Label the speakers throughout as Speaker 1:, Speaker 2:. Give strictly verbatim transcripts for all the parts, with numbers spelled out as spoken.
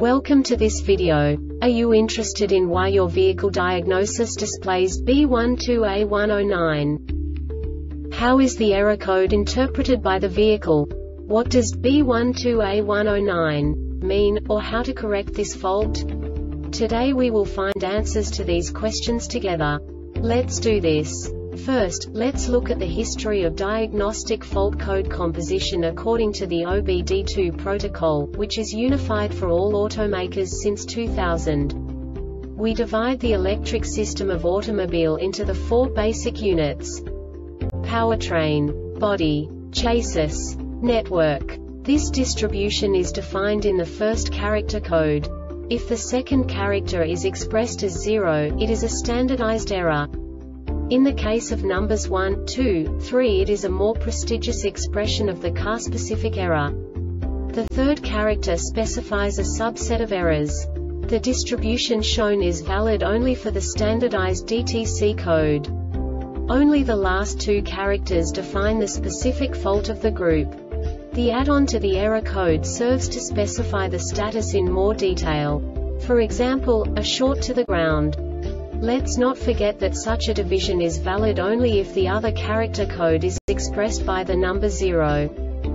Speaker 1: Welcome to this video. Are you interested in why your vehicle diagnosis displays B one two A one oh nine? How is the error code interpreted by the vehicle? What does B one two A one oh nine mean, or how to correct this fault? Today we will find answers to these questions together. Let's do this. First, let's look at the history of diagnostic fault code composition according to the O B D two protocol, which is unified for all automakers since two thousand. We divide the electric system of automobile into the four basic units: powertrain, body, chassis, network. This distribution is defined in the first character code. If the second character is expressed as zero, it is a standardized error. In the case of numbers one, two, three, it is a more prestigious expression of the car-specific error. The third character specifies a subset of errors. The distribution shown is valid only for the standardized D T C code. Only the last two characters define the specific fault of the group. The add-on to the error code serves to specify the status in more detail. For example, a short to the ground. Let's not forget that such a division is valid only if the other character code is expressed by the number zero.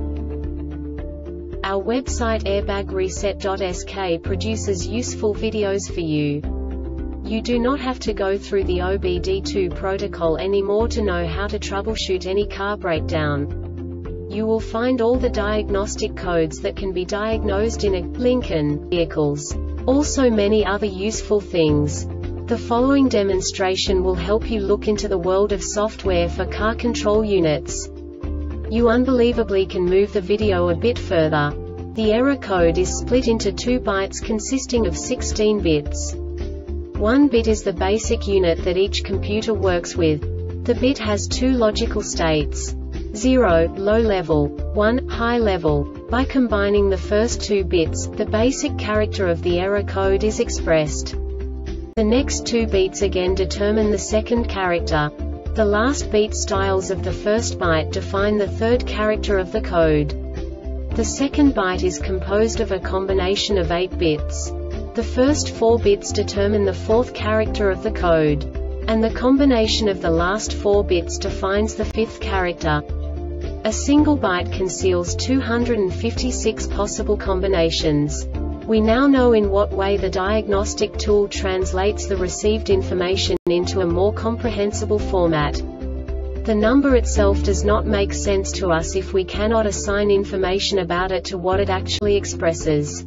Speaker 1: Our website airbag reset dot S K produces useful videos for you. You do not have to go through the O B D two protocol anymore to know how to troubleshoot any car breakdown. You will find all the diagnostic codes that can be diagnosed in a Lincoln vehicles. Also many other useful things. The following demonstration will help you look into the world of software for car control units. You unbelievably can move the video a bit further. The error code is split into two bytes consisting of sixteen bits. One bit is the basic unit that each computer works with. The bit has two logical states: zero, low level, one, high level. By combining the first two bits, the basic character of the error code is expressed. The next two beats again determine the second character. The last beat styles of the first byte define the third character of the code. The second byte is composed of a combination of eight bits. The first four bits determine the fourth character of the code. And the combination of the last four bits defines the fifth character. A single byte conceals two hundred fifty-six possible combinations. We now know in what way the diagnostic tool translates the received information into a more comprehensible format. The number itself does not make sense to us if we cannot assign information about it to what it actually expresses.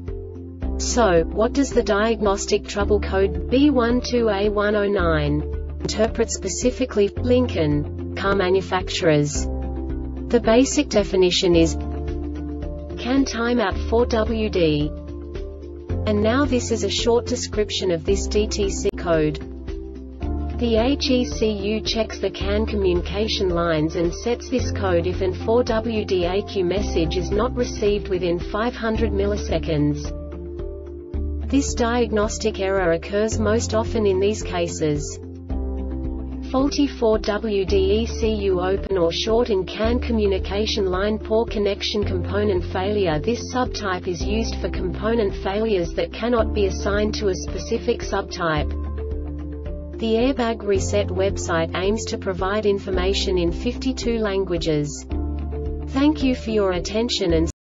Speaker 1: So, what does the diagnostic trouble code B one two A one oh nine interpret specifically for Lincoln car manufacturers? The basic definition is CAN timeout four W D. And now this is a short description of this D T C code. The H E C U checks the CAN communication lines and sets this code if an four W D A Q message is not received within five hundred milliseconds. This diagnostic error occurs most often in these cases: faulty four W D E C U open or short in CAN communication line, poor connection, component failure. This subtype is used for component failures that cannot be assigned to a specific subtype. The Airbag Reset website aims to provide information in fifty-two languages. Thank you for your attention and